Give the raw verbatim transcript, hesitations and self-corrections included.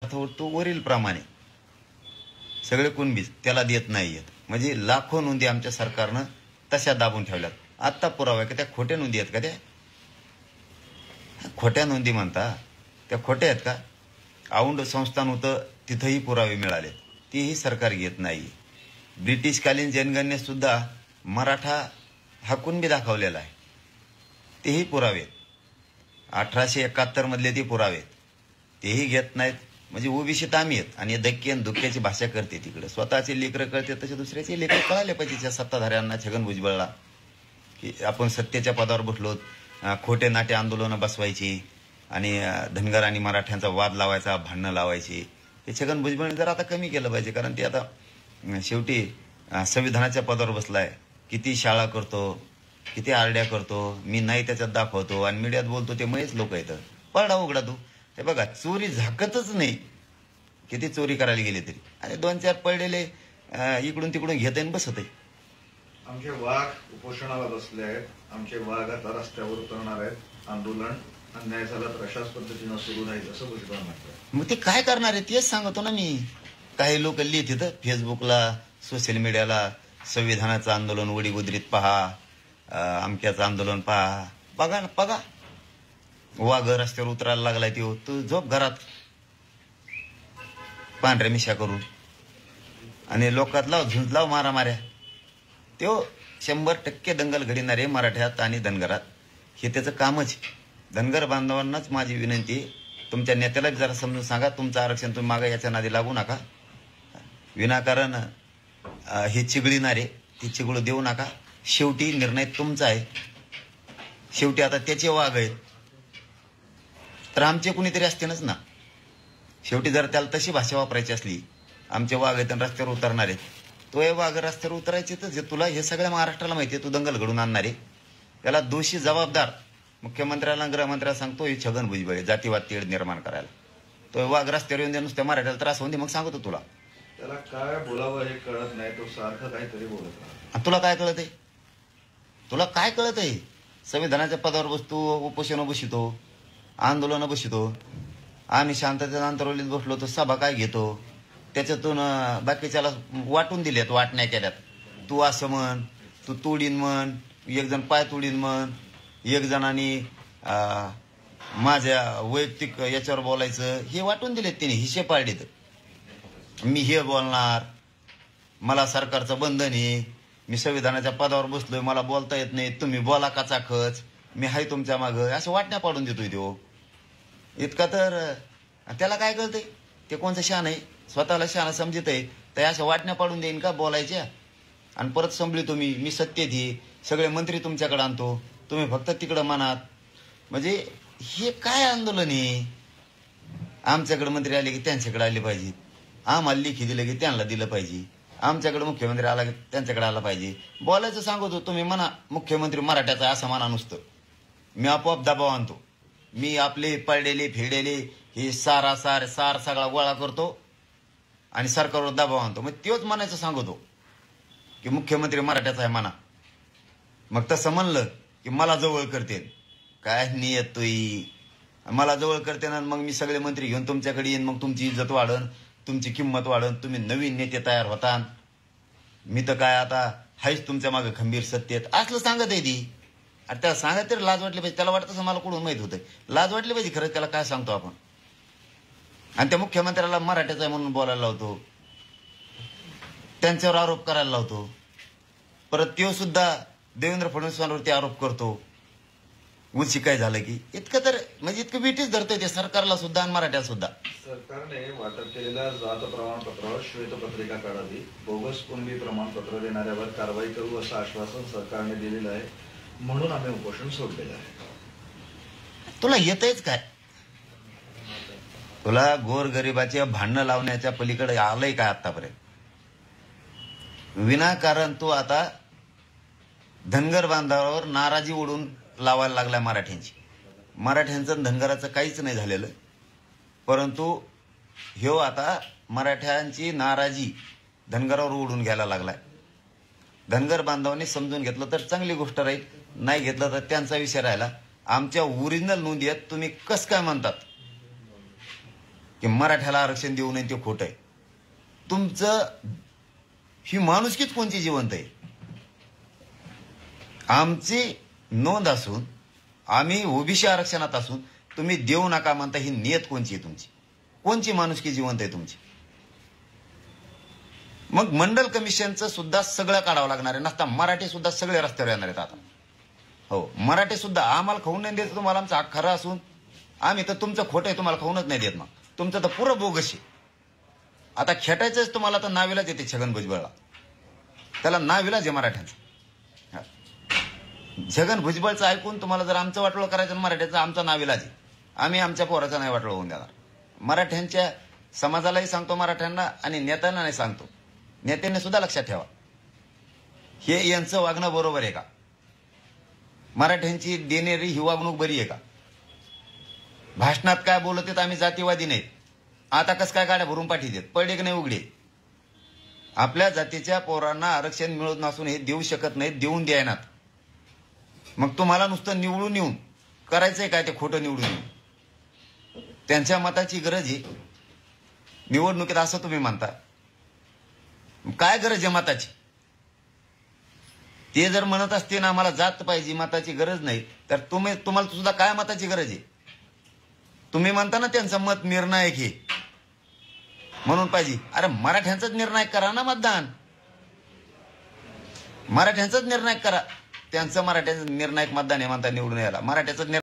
अर्थ तो वरील प्रमाणे सगळे कुणबीच त्याला देत नाहीयेत. म्हणजे लाखो नोंदी आमच्या सरकारनं तशा दाबून ठेवल्यात. आत्ता पुरावा का त्या खोट्या नोंदी आहेत का? त्या खोट्या नोंदी म्हणता त्या खोट्या आहेत का? औंध संस्थान होतं तिथंही पुरावे मिळाले, तेही सरकार घेत नाही. ब्रिटिशकालीन जनगणनेत सुद्धा मराठा हा कुणबी दाखवलेला आहे, तेही पुरावे अठराशे एकाहत्तर मधले ते पुरावे तेही घेत नाहीत. म्हणजे ओबीसीत आम्ही आहेत आणि धक्के आणि धुक्क्याची भाषा करते तिकडे. स्वतःचे लेकरं कळते तसे दुसऱ्याचे लेकरं कळाले पाहिजे त्या सत्ताधाऱ्यांना, छगन भुजबळला, की आपण सत्तेच्या पदावर बसलो, खोटे नाटे आंदोलनं बसवायची आणि धनगर आणि मराठ्यांचा वाद लावायचा, भांडणं लावायची. हे छगन भुजबळने जर आता कमी केलं पाहिजे, कारण ते आता शेवटी संविधानाच्या पदावर बसलाय. किती शाळा करतो, किती आरड्या करतो, मी नाही त्याच्यात दाखवतो आणि मीडियात बोलतो ते मयच लोक येतं. पडा उघडा तू. हे बघा, चोरी झाकतच नाही, किती चोरी करायला गेले तरी, आणि दोन चार पडलेले इकडून तिकडून घेत आहे बसत आहे. आमचे वाघ उपोषणाला बसले आहेत, आमचे वाघ आता रस्त्यावर उतरणार आहेत. आंदोलन अन्याय झाला तर अशाच पद्धतीनं सुरू राहील असं भुजबळ म्हणतात. मग ते काय करणार आहे तेच सांगतो ना मी. काही लोक लिहित येतं फेसबुकला, सोशल मीडियाला, संविधानाचं आंदोलन वडीगुद्रीत पहा, अमक्याचं आंदोलन पहा. बघा ना, बघा वाघ रस्त्यावर उतरायला लागलाय तो. तू झोप घरात पांढऱ्या मिशा करून आणि लोकात लाव झुंज लाव मारा माऱ्या. तो शंभर टक्के दंगल घडणारे मराठ्यात आणि धनगरात, हे त्याचं कामच. धनगर बांधवांनाच माझी विनंती, तुमच्या नेत्याला जरा समजून सांगा, तुमचं आरक्षण तुम्ही मागा, याच्या नादी लागू नका. विनाकारण हे चिघळणारे ते चिघळू देऊ नका. शेवटी निर्णय तुमचा आहे. शेवटी आता त्याचे वाघ आहेत तर आमचे कुणीतरी असतेनच ना. शेवटी जर त्याला तशी भाषा वापरायची असली, आमचे वाघ आहेत आणि रस्त्यावर उतरणार आहेत, तो हे वाघ रस्त्यावर उतरायचे तर जे तुला हे सगळ्या महाराष्ट्राला माहिती आहे, तू दंगल घडून आणणारे. त्याला दोषी जबाबदार मुख्यमंत्र्याला, गृहमंत्र्याला सांगतो हे छगन भुजबळ जातीवाद तेढ निर्माण करायला. तो वाघ रस्त्यावर येऊन दे, नुसत्या मराठ्याला त्रास होऊन दे, मग सांगतो तुला. त्याला काय बोलावं हे कळत नाही, तो सारखं काहीतरी बोलत राहतो. तुला काय कळत आहे? तुला काय कळत आहे? संविधानाच्या पदावर बसतो, उपोषण बसतो, आंदोलन बसतो. आम्ही शांततेच्या अंतरावलीत बसलो तर सभा काय घेतो, त्याच्यातून बाकीच्याला वाटून दिल्यात, वाटण्या केल्यात. तू असं म्हण, तू तोडीन म्हण, एक जण पाय तोडीन म्हण, एक जणांनी माझ्या वैयक्तिक याच्यावर बोलायचं, हे वाटून दिलेत तिने. हिशे पाडलेत. मी हे बोलणार, मला सरकारचं बंधन आहे, मी संविधानाच्या पदावर बसलोय, मला बोलता येत नाही, तुम्ही बोला कचाखच, मी हाय तुमच्या मागं, असं वाटण्या पाडून देतोय तो. इतका तर त्याला काय कळतंय? ते कोणचं शान आहे? स्वतःला शान समजत आहे तर अशा वाटण्या पाडून देईन का बोलायच्या? आणि परत संभळतो मी मी सत्तेत आहे, सगळे मंत्री तुमच्याकडे आणतो, तुम्ही फक्त तिकडं मनात. म्हणजे हे काय आंदोलन आहे? आमच्याकडे मंत्री आले की त्यांच्याकडे आले पाहिजे, आम्हाला लेखी दिलं की त्यांना दिलं पाहिजे, आमच्याकडे मुख्यमंत्री आला की त्यांच्याकडे आला पाहिजे. बोलायचं सांगतो, तुम्ही म्हणा मुख्यमंत्री मराठ्याचा असं म्हणा नुसतं, मी आपोआप दबाव आणतो. मी आपले पडलेले फेडेले हे सारा सार सार सगळा गोळा करतो आणि सरकारवर दबाव आणतो. मग तेच म्हणायचं सांगतो की मुख्यमंत्री मराठ्याचा आहे म्हणा. मग तसं म्हणलं की मला जवळ करते, काय नियतोय मला जवळ करते ना, मग मी सगळे मंत्री घेऊन तुमच्याकडे येईन, मग तुमची इज्जत वाढन, तुमची किंमत वाढन, तुम्ही नवीन नेते तयार होता. मी तर काय आता हायच तुमच्या मागे खंबीर सत्तेत, असलं सांगत आहे ती. अरे त्याला सांगत तरी लाज वाटली पाहिजे. त्याला वाटतं मला कुठून माहित होतं, लाज वाटली पाहिजे खरंच त्याला काय सांगतो आपण. आणि त्या मुख्यमंत्र्याला मराठ्याचा आहे म्हणून बोलायला लावतो, त्यांच्यावर आरोप करायला लावतो. परत तो सुद्धा देवेंद्र फडणवीसांवरती आरोप करतो. उंची काय झालं की इतकं तर म्हणजे इतकं बिटीच धरतोय ते सरकारला सुद्धा आणि मराठ्याला सुद्धा. सरकारने वाटप केलेल्या जात प्रमाणपत्रावर श्वेतपत्रिका काढावी, बोगस कुणबी प्रमाणपत्र देणाऱ्यावर कारवाई करू असं आश्वासन सरकारने दिलेलं आहे, म्हणून आम्ही उपोषण सोडलेलं आहे. तुला येतच काय? तुला गोरगरिबाच्या भांडणं लावण्याच्या पलीकडे आलंय काय आतापर्यंत? विनाकारण तू आता धनगर बांधवावर नाराजी ओढून लावायला लागलाय मराठ्यांची. मराठ्यांचं धनगराचं काहीच नाही झालेलं, परंतु ह्यो आता मराठ्यांची नाराजी धनगरावर ओढून घ्यायला लागलाय. धनगर बांधवांनी समजून घेतलं तर चांगली गोष्ट राहील, नाही घेतलं तर त्यांचा विषय राहिला. आमच्या ओरिजिनल नोंदी आहेत, तुम्ही कस काय म्हणतात? की मराठ्याला आरक्षण देऊ नये ते खोटं आहे. तुमचं ही माणुसकीच कोणची जिवंत आहे. आमची नोंद असून आम्ही ओबीसी आरक्षणात असून तुम्ही देऊ नका म्हणता, ही नियत कोणची आहे तुमची? कोणची माणुसकी जिवंत आहे तुमची? मग मंडल कमिशनचं सुद्धा सगळं काढावं लागणार आहे. नसता मराठी सुद्धा सगळे रस्त्यावर येणार आहेत आता. हो, मराठी सुद्धा आम्हाला खाऊन नाही देत. तुम्हाला आमचा हक खरा असून आम्ही तर तुमचं खोटं आहे तुम्हाला खाऊनच नाही देत. मग तुमचं तर पुरं बोगस आहे. आता खेटायचंच तुम्हाला तर नाविलाज येते छगन भुजबळला. त्याला नाविलाज आहे मराठ्यांचा. छगन भुजबळचं ऐकून तुम्हाला जर आमचं वाटोळं करायचं मराठ्याचं, आमचा नाविलाज आहे. आम्ही आमच्या पोराचं नाही वाटोळं होऊन देणार. मराठ्यांच्या समाजालाही सांगतो, मराठ्यांना आणि नेत्यांना नाही सांगतो. नेत्यांनी सुद्धा लक्षात ठेवा, हे यांचं वागणं बरोबर आहे का? मराठ्यांची देणेरी ही वागणूक बरी आहे का? भाषणात काय बोलत आहेत आम्ही जातीवादी नाहीत. आता कसं काय गाड्या भरून पाठी देत? पडले की नाही उघडे? आपल्या जातीच्या पोरांना आरक्षण मिळत नसून हे देऊ शकत नाहीत, देऊन द्यायनात. मग तुम्हाला नुसतं निवडून येऊन करायचंय काय? ते खोटं निवडून येऊन त्यांच्या मताची गरज आहे निवडणुकीत असं तुम्ही म्हणता. काय गरज आहे मताची? ते जर म्हणत असते ना आम्हाला जात पाहिजे, मताची गरज नाही, तर तुम्ही तुम्हाला सुद्धा काय मताची गरज आहे? तुम्ही म्हणता ना त्यांचं मत निर्णायक आहे म्हणून पाहिजे. अरे मराठ्यांचाच निर्णायक करा ना मतदान. मराठ्यांचाच निर्णायक करा. त्यांचं मराठ्यांचं निर्णायक मतदान आहे म्हणता निवडून यायला. मराठ्याचाच